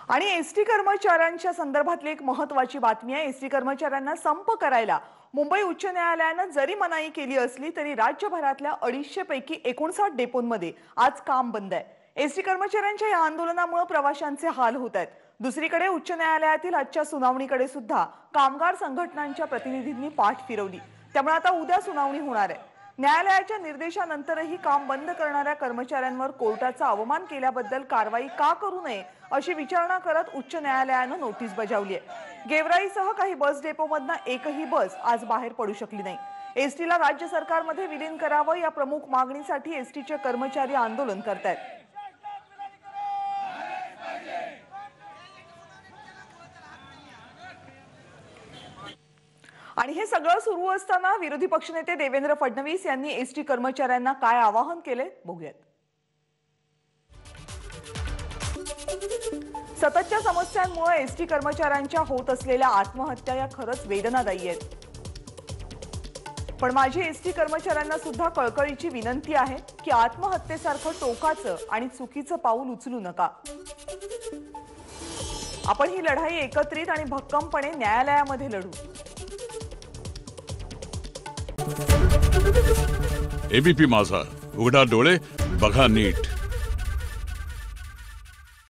आणि एसटी कर्मचाऱ्यांच्या संदर्भातली एक महत्त्वाची बातमी आहे। एसटी कर्मचाऱ्यांना संप करायला मुंबई उच्च न्यायालयाने जरी मनाई केली असली तरी राज्यभरातल्या 250 पैकी 59 डेपोंमध्ये आज काम बंद आहे। एसटी कर्मचाऱ्यांच्या या आंदोलनामुळे प्रवाशांचे हाल होत आहेत। दुसरीकडे उच्च न्यायालयातील आजच्या सुनावणीकडे सुद्धा कामगार संघटनांच्या प्रतिनिधींनी पाठ फिरवली। त्यामुळे आता उद्या सुनावणी होणार आहे। न्यायालयाच्या निर्देशानंतरही काम बंद करणाऱ्या कर्मचाऱ्यांवर कोर्टाचा अवमान केल्याबद्दल कारवाई का करू नये अशी विचारणा करत उच्च न्यायालयाने नोटीस बजावली आहे। गेवराईसह काही बस डेपोमधून एकही बस आज बाहेर पडू शकली नाही। एसटीला राज्य सरकारमध्ये विलीन करावं या प्रमुख मागणीसाठी एसटीचे कर्मचारी आंदोलन करतायत। आणि हे सगळं सुरू असताना विरोधी पक्षनेते देवेंद्र फडणवीस यांनी एसटी कर्मचाऱ्यांना काय आवाहन केले बघूयात। सततच्या समस्यांमुळे एसटी कर्मचाऱ्यांच्या होत असलेल्या आत्महत्या या खरंच वेदनादायी आहेत। पण माझी एसटी कर्मचाऱ्यांना सुद्धा कळकळीची विनंती आहे की आत्महत्येसारखं टोकाचं आणि चुकीचं पाऊल उचलू नका। आपण ही लढाई एकत्रित आणि भक्कमपणे न्यायालयामध्ये लढू। एबीपी माझा, उघडा डोळे बघा नीट।